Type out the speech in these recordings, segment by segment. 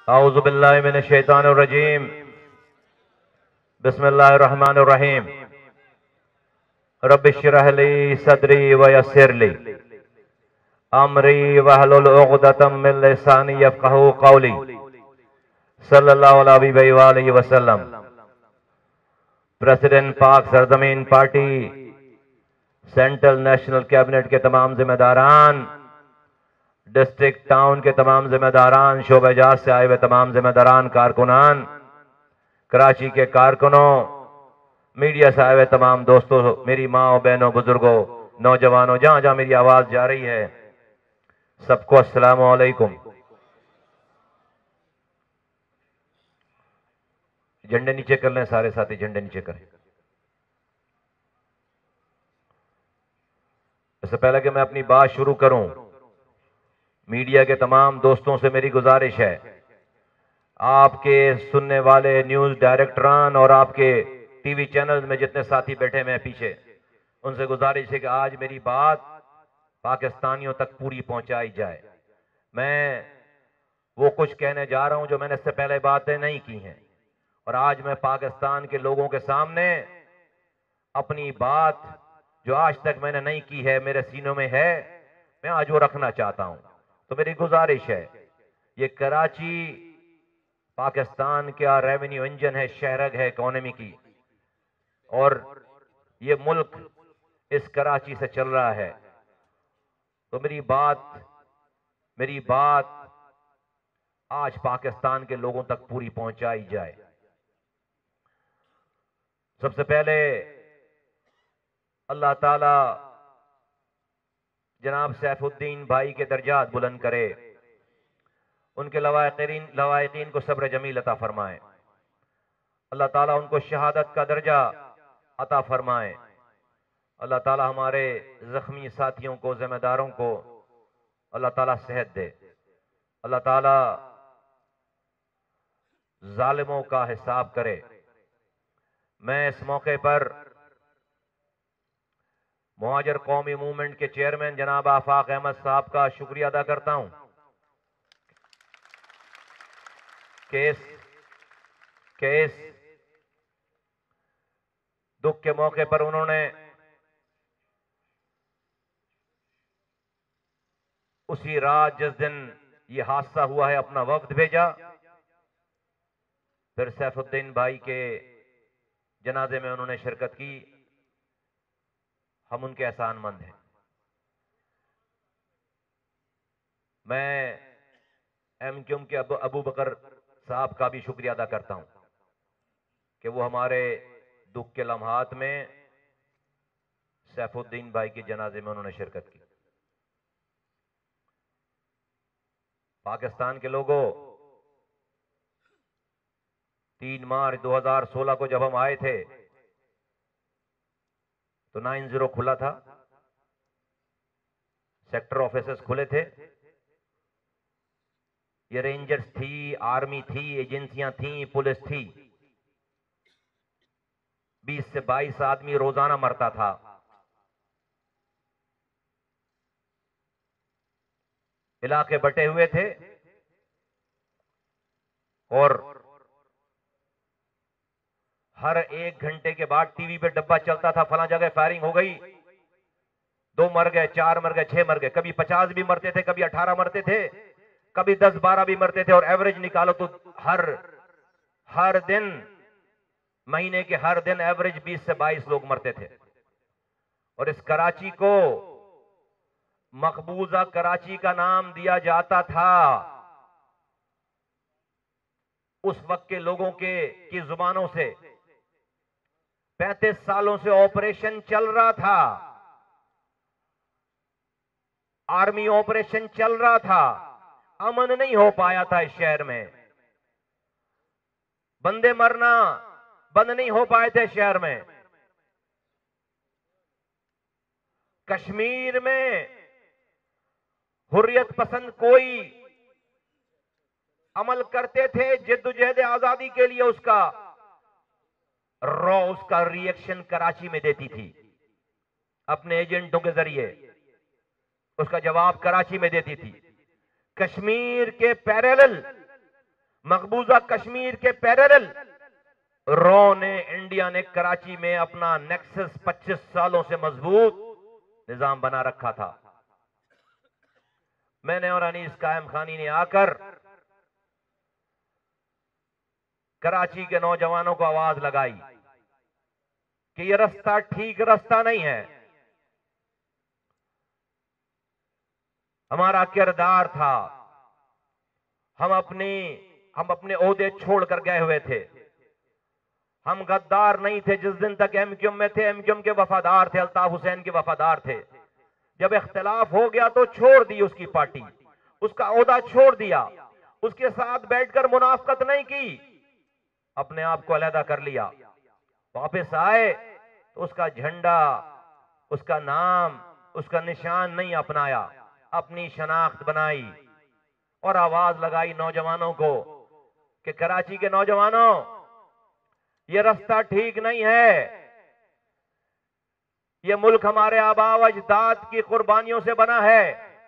औज़ु बिल्लाहि मिनश शैतानिर रजीम। बिस्मिल्लाहिर रहमानिर रहीम। रब्बिश इश्रह ली सदरी व यस्सिर ली अमरी वहलुल उक़दतम मिन लिसानी यफ़क़हू क़ौली। सल्लल्लाहु अलैहि वसल्लम। प्रेसिडेंट पाक सरजमीन पार्टी, सेंट्रल नेशनल कैबिनेट के तमाम जिम्मेदारान, डिस्ट्रिक्ट टाउन के तमाम जिम्मेदारान, शोबेजात से आए हुए तमाम जिम्मेदारान, कारकुनान, कराची के कारकुनों, मीडिया से आए हुए तमाम दोस्तों, मेरी माँ, बहनों, बुजुर्गों, नौजवानों, जहां जहां मेरी आवाज जा रही है, सबको अस्सलामु अलैकुम। झंडे नीचे कर लें सारे साथी, झंडे नीचे करें। इससे पहले कि मैं अपनी बात शुरू करूं, मीडिया के तमाम दोस्तों से मेरी गुजारिश है, आपके सुनने वाले न्यूज डायरेक्टरान और आपके टीवी चैनल में जितने साथी बैठे हुए हैं पीछे, उनसे गुजारिश है कि आज मेरी बात पाकिस्तानियों तक पूरी पहुंचाई जाए। मैं वो कुछ कहने जा रहा हूं जो मैंने इससे पहले बातें नहीं की हैं, और आज मैं पाकिस्तान के लोगों के सामने अपनी बात जो आज तक मैंने नहीं की है, मेरे सीनों में है, मैं आज वो रखना चाहता हूं। तो मेरी गुजारिश है, ये कराची पाकिस्तान का रेवेन्यू इंजन है, शहरग है इकोनॉमी की, और ये मुल्क इस कराची से चल रहा है। तो मेरी बात आज पाकिस्तान के लोगों तक पूरी पहुंचाई जाए। सबसे पहले अल्लाह ताला जनाब सैफुद्दीन भाई के दर्जात बुलंद करे, उनके लवाहिकीन को सब्र जमील अता फरमाए। अल्लाह ताला उनको शहादत का दर्जा अता फरमाए। अल्लाह ताला हमारे जख्मी साथियों को, जिम्मेदारों को अल्लाह ताला सेहत दे। अल्लाह ताला जालिमों का हिसाब करे। मैं इस मौके पर मुहाजिर कौमी मूवमेंट के चेयरमैन जनाब आफाक अहमद साहब का शुक्रिया अदा करता हूं कि इस दुख के मौके पर उन्होंने उसी रात जिस दिन ये हादसा हुआ है अपना वफ्द भेजा, फिर सैफुद्दीन भाई के जनाजे में उन्होंने शिरकत की। हम उनके एहसानमंद हैं। मैं एमक्यूएम के अबू बकर साहब का भी शुक्रिया अदा करता हूं कि वो हमारे दुख के लम्हात में सैफुद्दीन भाई के जनाजे में उन्होंने शिरकत की। पाकिस्तान के लोगों, 3 मार्च 2016 को जब हम आए थे तो 90 खुला था, सेक्टर ऑफिसेस खुले थे, ये रेंजर्स थी, आर्मी थी, एजेंसियां थी, पुलिस थी। 20 से 22 आदमी रोजाना मरता था। इलाके बटे हुए थे और हर 1 घंटे के बाद टीवी पे डब्बा चलता था, फला जगह फायरिंग हो गई, 2 मर गए, 4 मर गए, 6 मर गए। कभी 50 भी मरते थे, कभी 18 मरते थे, कभी 10-12 भी मरते थे, और एवरेज निकालो तो हर दिन, महीने के हर दिन एवरेज 20 से 22 लोग मरते थे। और इस कराची को मकबूजा कराची का नाम दिया जाता था। उस वक्त के लोगों की जुबानों से 35 सालों से ऑपरेशन चल रहा था, आर्मी ऑपरेशन चल रहा था, अमन नहीं हो पाया था इस शहर में, बंदे मरना बंद नहीं हो पाए थे शहर में। कश्मीर में हुर्रियत पसंद कोई अमल करते थे जिद्दोजहद आजादी के लिए, उसका रिएक्शन कराची में देती थी, अपने एजेंटों के जरिए उसका जवाब कराची में देती थी। कश्मीर के पैरेलल मकबूजा कश्मीर के पैरेलल रॉ ने, इंडिया ने कराची में अपना नेक्सस 25 सालों से मजबूत निजाम बना रखा था। मैंने और अनीस कायम खानी ने आकर कराची के नौजवानों को आवाज लगाई कि यह रास्ता ठीक रास्ता नहीं है। हमारा किरदार था, हम अपने ओहदे छोड़कर गए हुए थे। हम गद्दार नहीं थे। जिस दिन तक एमक्यूएम में थे, एमक्यूएम के वफादार थे, अल्ताफ हुसैन के वफादार थे। जब इख्तिलाफ हो गया तो छोड़ दी उसकी पार्टी, उसका ओहदा छोड़ दिया, उसके साथ बैठकर मुनाफकत नहीं की, अपने आप को अलहदा कर लिया। वापस आए तो उसका झंडा, उसका नाम, उसका निशान नहीं अपनाया, अपनी शनाख्त बनाई और आवाज लगाई नौजवानों को कि कराची के नौजवानों, यह रास्ता ठीक नहीं है। यह मुल्क हमारे आबा व अजदाद की कुर्बानियों से बना है।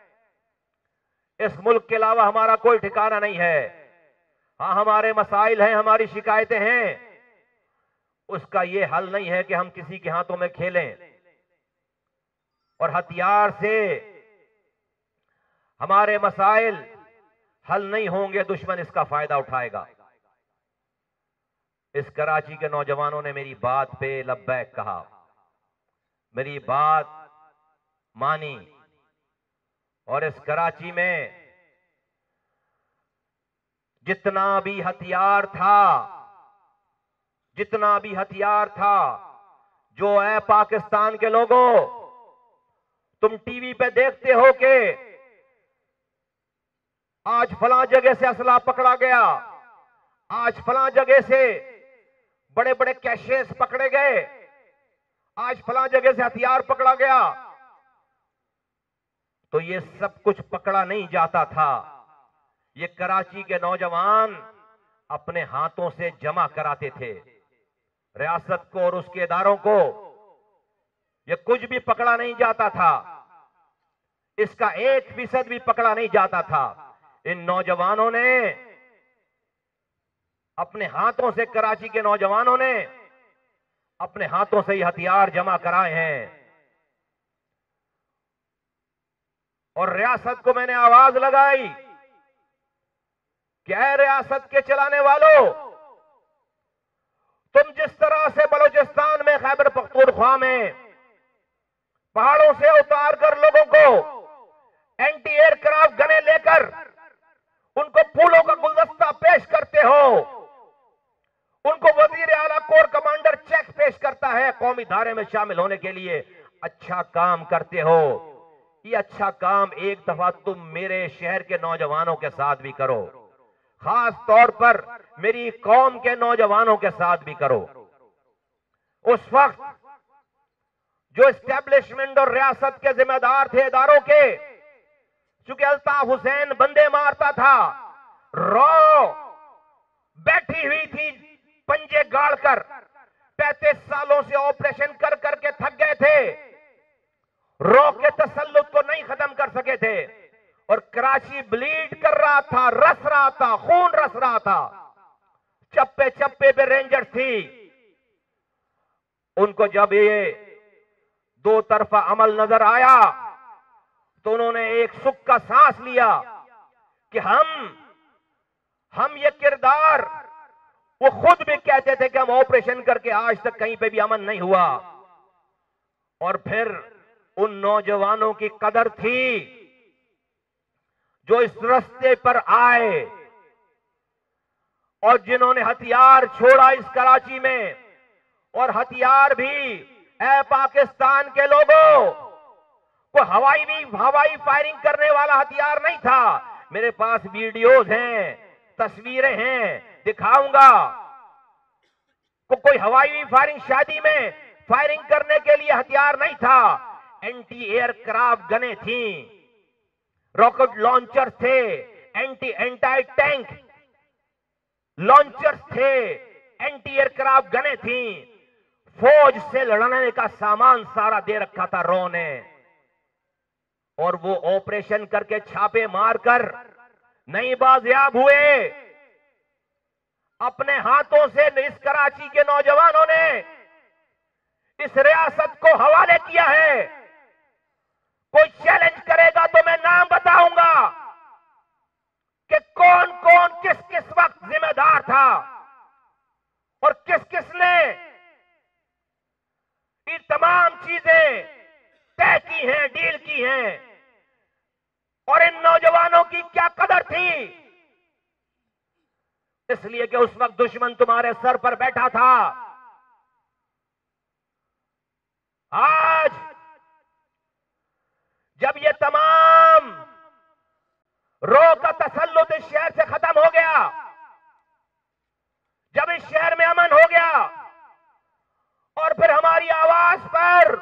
इस मुल्क के अलावा हमारा कोई ठिकाना नहीं है। हाँ, हमारे मसाइल हैं, हमारी शिकायतें हैं। उसका यह हल नहीं है कि हम किसी के हाथों में खेलें और हथियार से हमारे मसाइल हल नहीं होंगे। दुश्मन इसका फायदा उठाएगा। इस कराची के नौजवानों ने मेरी बात पे लब्बैक कहा, मेरी बात मानी और इस कराची में जितना भी हथियार था, जो है पाकिस्तान के लोगों, तुम टीवी पे देखते हो कि आज फलां जगह से असला पकड़ा गया, आज फलां जगह से बड़े बड़े कैशेस पकड़े गए, आज फलां जगह से हथियार पकड़ा गया। तो ये सब कुछ पकड़ा नहीं जाता था। ये कराची के नौजवान अपने हाथों से जमा कराते थे। रियासत को और उसके इदारों को ये कुछ भी पकड़ा नहीं जाता था। इसका 1% भी पकड़ा नहीं जाता था। इन नौजवानों ने अपने हाथों से, कराची के नौजवानों ने अपने हाथों से ये हथियार जमा कराए हैं। और रियासत को मैंने आवाज लगाई कि ऐ रियासत के चलाने वालों, तुम जिस तरह से बलूचिस्तान में, खैबर पख्तूनख्वा में पहाड़ों से उतार कर लोगों को एंटी एयरक्राफ्ट गने लेकर उनको फूलों का गुलदस्ता पेश करते हो, उनको वजीर आला कोर कमांडर चेक पेश करता है कौमी धारे में शामिल होने के लिए, अच्छा काम करते हो। ये अच्छा काम एक दफा तुम मेरे शहर के नौजवानों के साथ भी करो, खास तौर पर मेरी कौम के नौजवानों के साथ भी करो। उस वक्त जो एस्टेब्लिशमेंट और रियासत के जिम्मेदार थे इदारों के, चूंकि अल्ताफ हुसैन बंदे मारता था, रॉ बैठी हुई थी पंजे गाड़कर, 35 सालों से ऑपरेशन कर करके थक गए थे, रॉ के तसल्लुत को नहीं खत्म कर सके थे और कराची ब्लीड कर रहा था, रस रहा था, खून रस रहा था। चप्पे चप्पे पे रेंजर्स थी। उनको जब ये दो तरफा अमल नजर आया तो उन्होंने एक सुख का सांस लिया कि हम ये किरदार, वो खुद भी कहते थे कि हम ऑपरेशन करके आज तक कहीं पे भी अमन नहीं हुआ। और फिर उन नौजवानों की कदर थी जो इस रास्ते पर आए और जिन्होंने हथियार छोड़ा इस कराची में। और हथियार भी, ऐ पाकिस्तान के लोगों, कोई हवाई फायरिंग करने वाला हथियार नहीं था। मेरे पास वीडियोज हैं, तस्वीरें हैं, दिखाऊंगा। कोई हवाई फायरिंग, शादी में फायरिंग करने के लिए हथियार नहीं था। एंटी एयरक्राफ्ट गने थी, रॉकेट लॉन्चर थे, एंटी टैंक लॉन्चर्स थे, एंटी एयरक्राफ्ट गने थी। फौज से लड़ने का सामान सारा दे रखा था रॉ ने। और वो ऑपरेशन करके, छापे मारकर नहीं बाजियाब हुए। अपने हाथों से इस कराची के नौजवानों ने इस रियासत को हवाले किया है। कोई चैलेंज करेगा तो मैं नाम बताऊंगा कि कौन कौन किस किस वक्त जिम्मेदार था और किस किसने ये तमाम चीजें तय की हैं, डील की हैं, और इन नौजवानों की क्या कदर थी। इसलिए कि उस वक्त दुश्मन तुम्हारे सर पर बैठा था। आज जब ये तमाम रो का तसल्लुत इस शहर से खत्म हो गया, जब इस शहर में अमन हो गया और फिर हमारी आवाज पर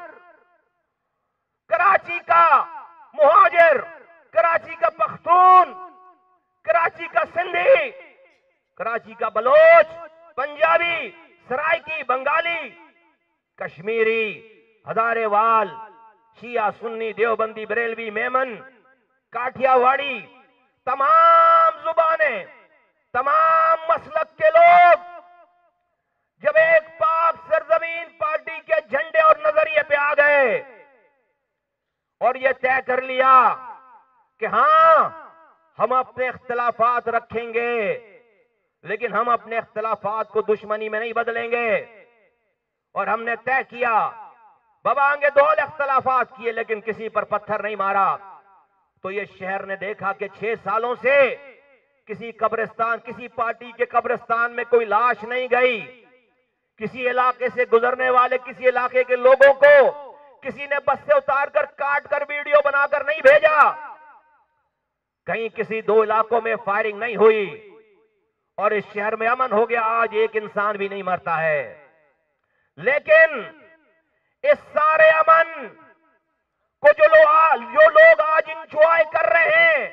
कराची का मुहाजिर, कराची का पख्तून, कराची का सिंधी, कराची का बलोच, पंजाबी, सराइकी, बंगाली, कश्मीरी, हजारेवाल, शिया, सुन्नी, देवबंदी, बरेलवी, मेमन, काठियावाड़ी, तमाम जुबानें, तमाम मसलक के लोग जब एक पाक सरजमीन पार्टी के झंडे और नजरिए पे आ गए और ये तय कर लिया कि हां, हम अपने इख्तिलाफात रखेंगे, लेकिन हम अपने इख्तिलाफात को दुश्मनी में नहीं बदलेंगे। और हमने तय किया, बबांगे दौल इख्तिलाफात किए लेकिन किसी पर पत्थर नहीं मारा। तो ये शहर ने देखा कि 6 सालों से किसी कब्रिस्तान, किसी पार्टी के कब्रिस्तान में कोई लाश नहीं गई। किसी इलाके से गुजरने वाले किसी इलाके के लोगों को किसी ने बस से उतारकर काट कर वीडियो बनाकर नहीं भेजा। कहीं किसी 2 इलाकों में फायरिंग नहीं हुई और इस शहर में अमन हो गया। आज एक इंसान भी नहीं मरता है। लेकिन इस सारे अमन को जो लोग आज इंजॉय कर रहे हैं,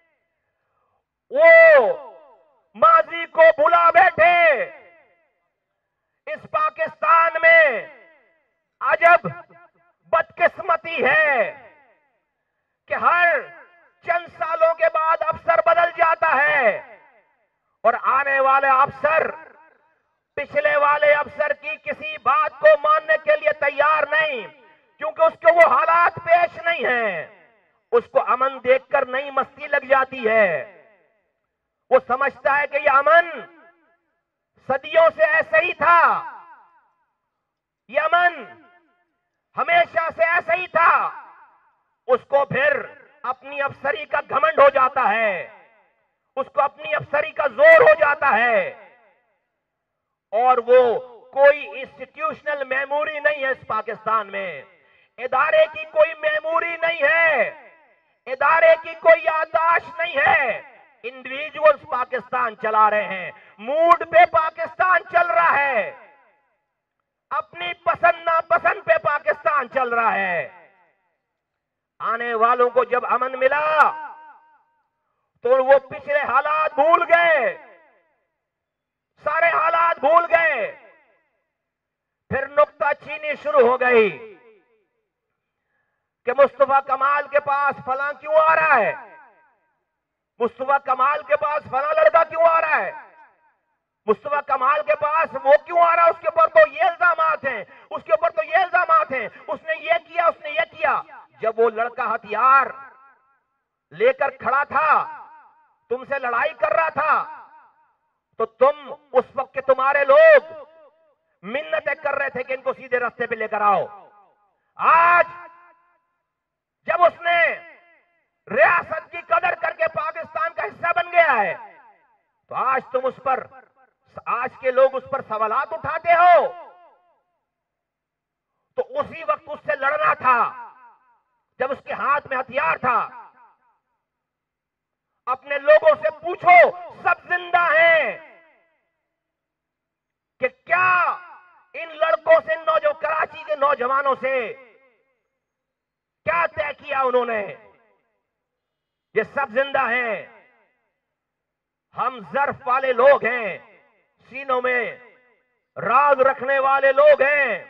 वो माजी को भुला बैठे। इस पाकिस्तान में अजब बदकिस्मती है कि हर चंद सालों के बाद अफसर बदल जाता है और आने वाले अफसर पिछले वाले अफसर की किसी बात को मानने के लिए तैयार नहीं, क्योंकि उसको वो हालात पेश नहीं है। उसको अमन देखकर नई मस्ती लग जाती है। वो समझता है कि ये अमन सदियों से ऐसे ही था, ये अमन हमेशा से ऐसे ही था। उसको फिर अपनी अफसरी का घमंड हो जाता है, उसको अपनी अफसरी का जोर हो जाता है और वो कोई इंस्टीट्यूशनल मेमोरी नहीं है। इस पाकिस्तान में इदारे की कोई मेमोरी नहीं है, इदारे की कोई याददाश्त नहीं है। इंडिविजुअल्स पाकिस्तान चला रहे हैं, मूड पे पाकिस्तान चल रहा है, अपनी पसंद नापसंद पे पाकिस्तान चल रहा है। आने वालों को जब अमन मिला तो वो पिछले हालात भूल गए, सारे हालात भूल गए। फिर नुक्ताचीनी शुरू हो गई कि मुस्तफा कमाल के पास फलां क्यों आ रहा है, मुस्तफा कमाल के पास फलां लड़का क्यों आ रहा है, मुस्तफा कमाल के पास वो क्यों आ रहा है, उसके ऊपर तो ये इल्जामात हैं, उसके ऊपर तो ये इल्जामात हैं, उसने ये किया, उसने ये किया। जब वो लड़का हथियार लेकर खड़ा था, तुमसे लड़ाई कर रहा था, तो तुम उस वक्त के तुम्हारे लोग मिन्नतें कर रहे थे कि इनको सीधे रास्ते पे लेकर आओ। आज जब उसने रियासत की कदर करके पाकिस्तान का हिस्सा बन गया है, तो आज तुम उस पर, आज के लोग उस पर सवालात उठाते हो। तो उसी वक्त उससे लड़ना था जब उसके हाथ में हथियार था। अपने लोगों से पूछो, सब जिंदा हैं, कि क्या इन लड़कों से, कराची के नौजवानों से क्या तय किया उन्होंने? ये सब जिंदा हैं। हम ज़र्फ वाले लोग हैं, सीनों में राज रखने वाले लोग हैं।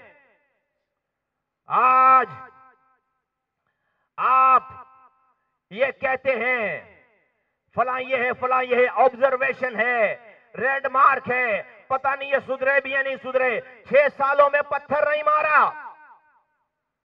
आज आप ये कहते हैं फलां ये है, फलां ये है, ऑब्जर्वेशन है, रेड मार्क है, पता नहीं ये सुधरे भी या नहीं सुधरे। 6 सालों में पत्थर नहीं मारा,